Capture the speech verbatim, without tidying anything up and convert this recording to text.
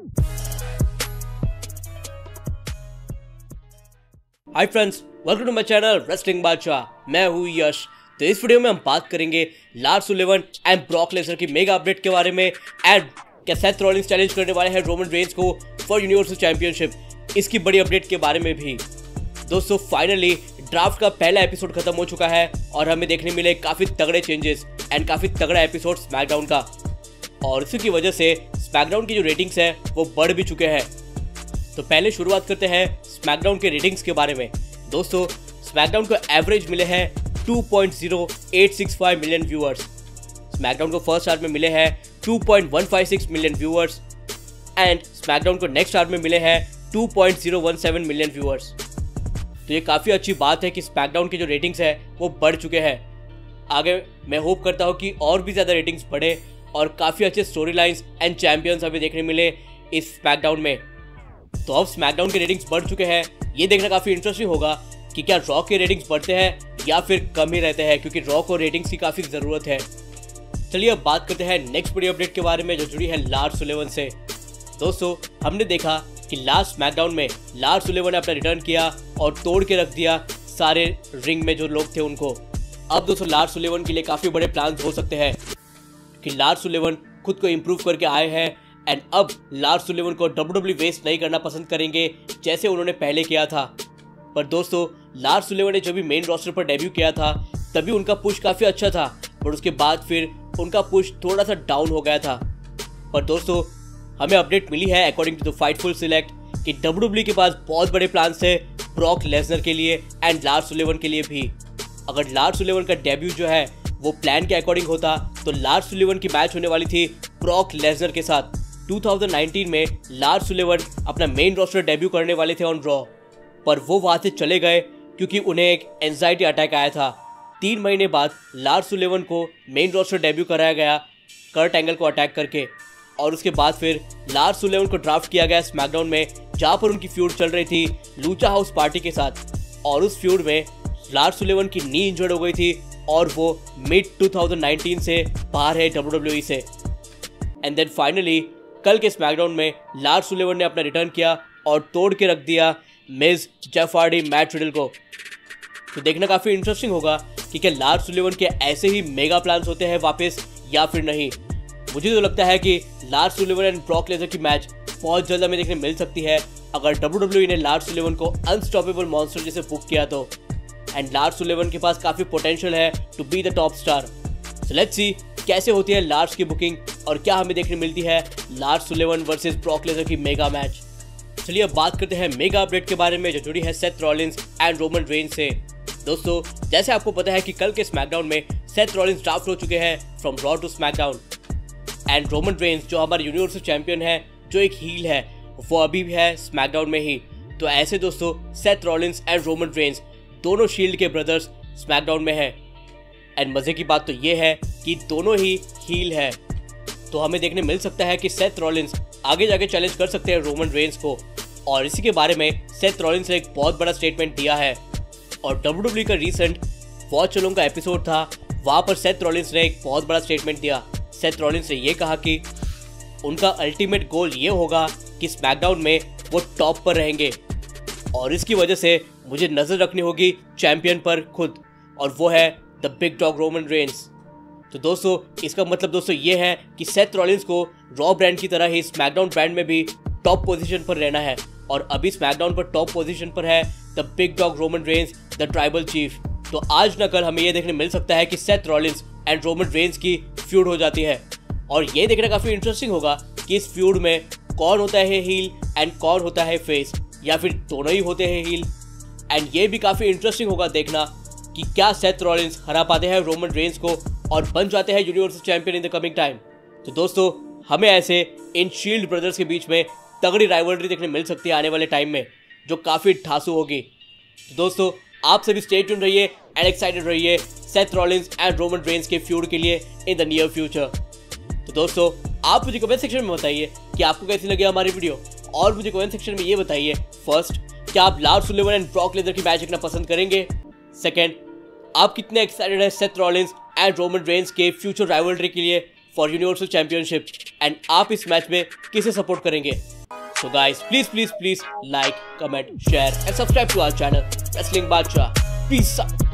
Hi friends, welcome to my channel wrestling Badshah. मैं हूँ यश। तो इस वीडियो में हम बात करेंगे Lars Sullivan and Brock Lesnar की मेगा अपडेट के बारे में एंड क्या सेथ रॉलिंस चैलेंज करने वाले हैं रोमन रेंस को फॉर यूनिवर्सल चैंपियनशिप, इसकी बड़ी अपडेट के बारे में भी। दोस्तों फाइनली ड्राफ्ट का पहला एपिसोड खत्म हो चुका है और हमें देखने मिले काफी तगड़े चेंजेस एंड काफी तगड़ा एपिसोड स्मैकडाउन का, और इसी की वजह से स्मैकडाउन की जो रेटिंग्स है वो बढ़ भी चुके हैं। तो पहले शुरुआत करते हैं स्मैकडाउन के रेटिंग्स के बारे में। दोस्तों स्मैकडाउन को एवरेज मिले हैं two point zero eight six five million viewers. SmackDown को फर्स्ट आवर में मिले हैं two point one five six million viewers and SmackDown को नेक्स्ट आवर में मिले हैं two point zero one seven million viewers. तो ये काफ़ी अच्छी बात है कि स्मैकडाउन के जो रेटिंग्स है वो बढ़ चुके हैं। आगे मैं होप करता हूँ कि और भी ज़्यादा रेटिंग्स बढ़े और काफ़ी अच्छे स्टोरी लाइन्स एंड चैंपियंस हमें देखने मिले इस स्मैकडाउन में। तो अब स्मैकडाउन के रेटिंग्स बढ़ चुके हैं, ये देखना काफ़ी इंटरेस्टिंग होगा कि क्या रॉ के रेटिंग्स बढ़ते हैं या फिर कम ही रहते हैं, क्योंकि रॉ को रेटिंग्स की काफ़ी ज़रूरत है। चलिए अब बात करते हैं नेक्स्ट बड़ी अपडेट के बारे में जो जुड़ी है लार्स सुलेवन से। दोस्तों हमने देखा कि लास्ट स्मैकडाउन में लार्स सुलेवन ने अपना रिटर्न किया और तोड़ के रख दिया सारे रिंग में जो लोग थे उनको। अब दोस्तों लार्स सुलेवन के लिए काफ़ी बड़े प्लान्स हो सकते हैं कि लार्स सुलेवन खुद को इम्प्रूव करके आए हैं एंड अब लार्स सुलेवन को डब्ल्यू डब्ल्यू ई वेस्ट नहीं करना पसंद करेंगे जैसे उन्होंने पहले किया था। पर दोस्तों लार्स सुलेवन ने जब भी मेन रोस्टर पर डेब्यू किया था तभी उनका पुश काफ़ी अच्छा था, पर उसके बाद फिर उनका पुश थोड़ा सा डाउन हो गया था। पर दोस्तों हमें अपडेट मिली है according to the Fightful Select कि डब्ल्यू डब्ल्यू ई के पास बहुत बड़े प्लान्स थे ब्रॉक लेसनर के लिए एंड लार्स सुलेवन के लिए भी। अगर लार्स सुलेवन का डेब्यू जो है वो प्लान के अकॉर्डिंग होता तो लार्स सुलेवन की मैच होने वाली थी ब्रॉक लेसनर के साथ। टू थाउजेंड नाइनटीन में लार्स सुलेवन अपना मेन रोस्टर डेब्यू करने वाले थे ऑन रॉ, पर वो वहाँ से चले गए क्योंकि उन्हें एक एंजाइटी अटैक आया था। तीन महीने बाद लार्स सुलेवन को मेन रोस्टर डेब्यू कराया गया कर्ट एंगल को अटैक करके, और उसके बाद फिर लार्स सुलेवन को ड्राफ्ट किया गया स्मैकडाउन में जहाँ पर उनकी फ्यूड चल रही थी लूचा हाउस पार्टी के साथ। और उस फ्यूड में लार्स सुलेवन की नी इंजर्ड हो गई थी और वो मिड टू थाउजेंड नाइनटीन से बाहर है डब्ल्यू डब्ल्यू ई से। एंड देन फाइनली कल के स्मैकडाउन में लार्स सुलेवन ने अपना रिटर्न किया और तोड़ के रख दिया Miz, Jeff Hardy, Matt Riddle को। तो देखना काफ़ी इंटरेस्टिंग होगा कि क्या लार्स सुलेवन के ऐसे ही मेगा प्लान्स होते हैं वापस या फिर नहीं। मुझे तो लगता है कि Lars Sullivan and Brock Lesnar की मैच बहुत जल्द हमें देखने मिल सकती है अगर डब्ल्यू डब्ल्यू ई ने लार्स सुलेवन को अनस्टॉपेबल मॉन्स्टर जैसे बुक किया तो। एंड लार्स सुलेवन के पास काफ़ी पोटेंशियल है to be the top star. So let's see कैसे होती है लार्स की बुकिंग और क्या हमें देखने मिलती है Lars Sullivan versus Brock Lesnar की मेगा मैच। चलिए अब बात करते हैं मेगा अपडेट के बारे में जो जुड़ी है Seth Rollins and Roman Reigns से। दोस्तों जैसे आपको पता है कि कल के स्मैकडाउन में सेथ रॉलिंस ड्राफ्ट हो चुके हैं from Raw to SmackDown and Roman Reigns जो हमारे यूनिवर्सल चैंपियन है, जो एक हील है, वो अभी भी है स्मैकडाउन में ही। तो ऐसे दोस्तों Seth Rollins and Roman Reigns दोनों शील्ड के ब्रदर्स स्मैकडाउन में हैं एंड मजे की बात तो ये है कि दोनों ही हील है। तो हमें देखने मिल सकता है कि सेथ रॉलिंस आगे जाके चैलेंज कर सकते हैं रोमन रेंस को, और इसी के बारे में सेथ रॉलिंस ने एक बहुत बड़ा स्टेटमेंट दिया है। और डब्ल्यू डब्ल्यू ई का रीसेंट वॉच अलोंग का एपिसोड था, वहाँ पर सेथ रॉलिंस ने एक बहुत बड़ा स्टेटमेंट दिया। सेथ रॉलिंस ने यह कहा कि उनका अल्टीमेट गोल ये होगा कि स्मैकडाउन में वो टॉप पर रहेंगे और इसकी वजह से मुझे नज़र रखनी होगी चैंपियन पर खुद, और वो है the big dog Roman Reigns. तो दोस्तों इसका मतलब दोस्तों ये है कि सेथ रॉलिंस को रॉ ब्रांड की तरह ही स्मैकडाउन ब्रांड में भी टॉप पोजीशन पर रहना है, और अभी स्मैकडाउन पर टॉप पोजीशन पर है the big dog Roman Reigns, the tribal chief. तो आज न कल हमें यह देखने मिल सकता है कि Seth Rollins and Roman Reigns की फ्यूड हो जाती है, और ये देखना काफ़ी इंटरेस्टिंग होगा कि इस फ्यूड में कौन होता है हील एंड कौन होता है फेस, या फिर दोनों ही होते हैं हील। एंड ये भी काफ़ी इंटरेस्टिंग होगा देखना कि क्या सेथ रॉलिंस हरा पाते हैं रोमन रेंस को और बन जाते हैं universal champion in the coming time. तो दोस्तों हमें ऐसे इन शील्ड ब्रदर्स के बीच में तगड़ी राइवलरी देखने मिल सकती है आने वाले टाइम में, जो काफ़ी ठासू होगी। तो दोस्तों आप सभी स्टे ट्यून रहिए एंड एक्साइटेड रहिए Seth Rollins and Roman Reigns के फ्यूड के लिए इन द नियर फ्यूचर। तो दोस्तों आप मुझे कमेंट सेक्शन में बताइए कि आपको कैसी लगी हमारी वीडियो, और मुझे कमेंट सेक्शन में ये बताइए फर्स्ट क्या आप Lars Sullivan and Brock Lesnar की मैच देखना पसंद करेंगे, सेकंड आप कितने एक्साइटेड हैं Seth Rollins and Roman Reigns के फ्यूचर राइवलरी के लिए फॉर यूनिवर्सल चैंपियनशिप, एंड आप इस मैच में किसे सपोर्ट करेंगे। So guys, please, please, please like, comment, share and subscribe to our channel Wrestling Badshah. Peace out.